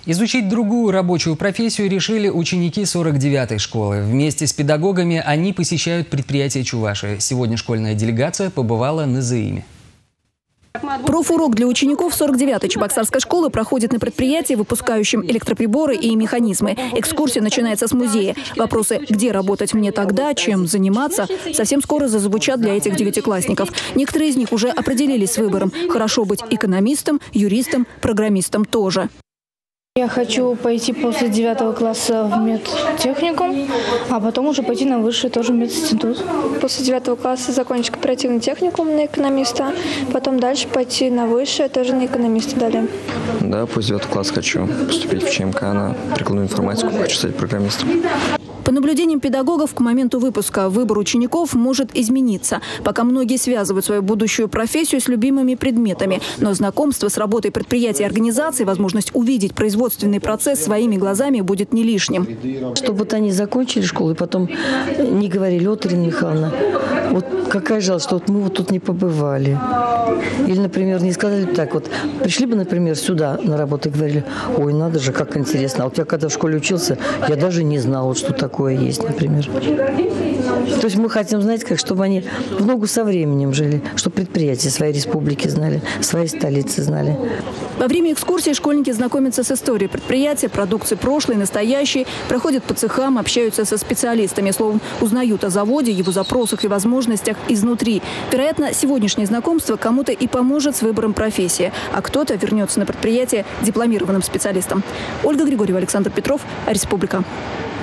Изучить другую рабочую профессию решили ученики 49-й школы. Вместе с педагогами они посещают предприятия Чувашии. Сегодня школьная делегация побывала на ЗАИМе. Профурок для учеников 49-й Чебоксарской школы проходит на предприятии, выпускающем электроприборы и механизмы. Экскурсия начинается с музея. Вопросы «Где работать мне тогда?», «Чем заниматься?» совсем скоро зазвучат для этих девятиклассников. Некоторые из них уже определились с выбором. Хорошо быть экономистом, юристом, программистом тоже. Я хочу пойти после 9 класса в медтехникум, а потом уже пойти на высший тоже мединститут. После 9 класса закончить кооперативный техникум на экономиста, потом дальше пойти на высшее, тоже на экономиста далее. Да, после 9 класса хочу поступить в ЧМК на прикладную информатику, хочу стать программистом. По наблюдениям педагогов, к моменту выпуска выбор учеников может измениться. Пока многие связывают свою будущую профессию с любимыми предметами. Но знакомство с работой предприятий и организаций, возможность увидеть производственный процесс своими глазами будет не лишним. Чтобы вот они закончили школу и потом не говорили: «О, Ирина Михайловна, вот какая жалость, что вот мы вот тут не побывали». Или, например, не сказали так вот, пришли бы, например, сюда на работу и говорили: «Ой, надо же, как интересно. А вот я когда в школе учился, я даже не знал, вот, что такое есть, например». То есть мы хотим, знаете, как, чтобы они в ногу со временем жили, чтобы предприятия своей республики знали, своей столицы знали. Во время экскурсии школьники знакомятся с историей предприятия, продукции прошлой, настоящей, проходят по цехам, общаются со специалистами, словом, узнают о заводе, его запросах и возможностях изнутри. Вероятно, сегодняшнее знакомство кому-то и поможет с выбором профессии, а кто-то вернется на предприятие дипломированным специалистом. Ольга Григорьева, Александр Петров, Республика.